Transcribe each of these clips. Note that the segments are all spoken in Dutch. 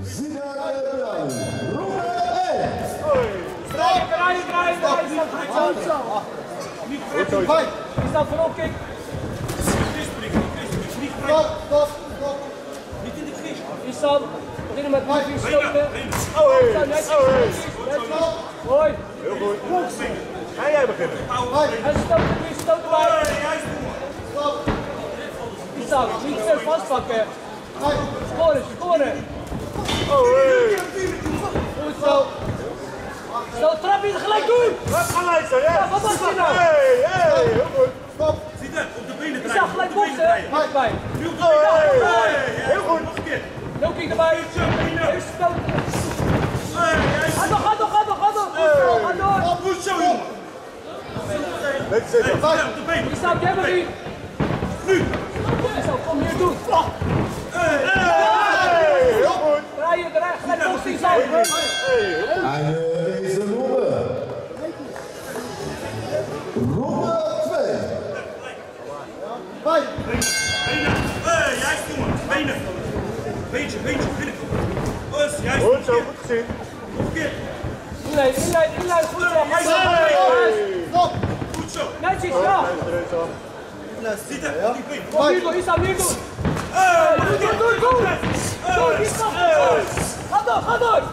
Is dat voorop, kijk? Stop. Niet in de knie. Isam, beginnen met die stoten. Mooi. Heel goed. Ga jij beginnen? En stoten bij. Isam, niet zo vastpakken. Scoren. Goed zo. Zo, trap je gelijk doen! Wat gelijk zo, ja? Wat was je nou? Heel goed. Stop. Zie dat, op de benen Je draaien. zag gelijk boksen, bij. Heel goed. Nog een keer. Loki erbij. Eerst stoten. Ga door. Goed zo, jongen. Lekker zitten. Op de benen. Je staat Gemmerie. Nu. Kom hier doen. Heel goed. Draaien, gelijk boksen, Isam. En is de ronde. Ronde 2. Benen. Juist, jongen. Benen. Beentje, binnen. Juist. Goed zo, goed gezien. Nog een keer. Inleid, goed zo. Goed zo. Netjes, ja. Zie dat, die benen. Kom hier doen, Isam, hier doen. Doe, Isam. Ga door.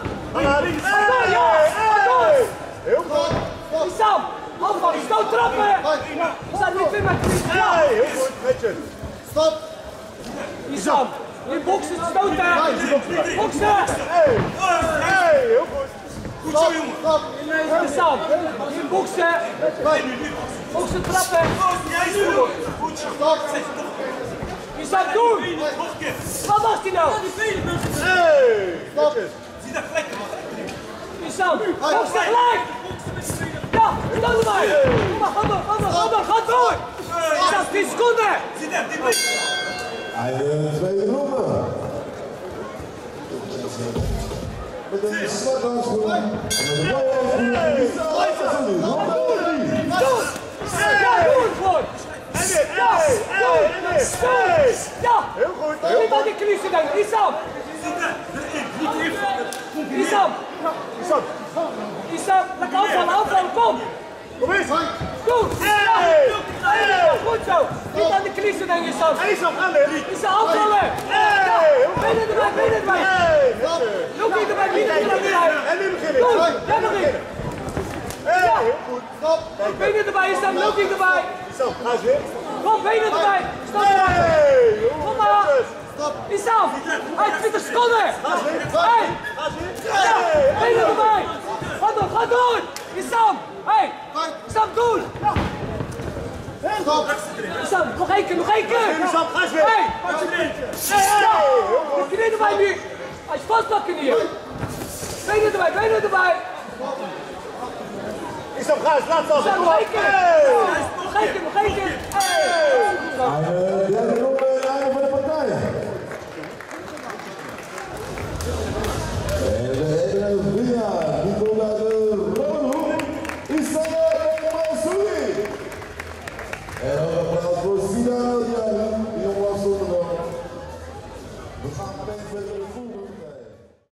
Heel goed. Isam, afval, stoot trappen. Isam, niet weer met knie. Ja. Heel goed, netjes. Stop. Isam, in boksen, stoten. Boksen. Heel goed. Goed zo, jongen. Isam, in boksen. Boksen trappen. Goed zo. Isam, doen. Nog een keer. Wat was die nou? Netjes. Zie dat gelijk. Isam, boksen gelijk. Ja, stoot erbij. Ga door. Isam, 10 seconden. Zie dat, die benen. En de tweede ronde. Met een zwarte handschoen. En een blauwe handschoen. Ja, doe het gewoon. Ja, Heel goed. niet aan die knieën denken. Isam, Zie dat, erin. Niet Isam, lekker aanvallen, kom. Kom eens. Goed. Goed zo. Niet aan de knieën denken, Isam. Isam, gaan we. Isam, aanvallen. Benen erbij. Loki erbij, benen erbij. En nu beginnen. Goed, jij nog in. Heel goed. Stop. Benen erbij, Isam, Loki erbij. Isam, ga eens weer. Kom, benen erbij. Stop erbij. Kom maar. Isam, 20 seconden. Hey. Ja, benen erbij. Ga door. Isam, hey. Isam, doen. Isam, nog één keer. Isam, ga eens weer. Hey. De knieën erbij nu. Als je vastpakken hier. Benen erbij. Isam, ga eens, laat vast. Isam, nog één keer. Nog één keer. Hey. En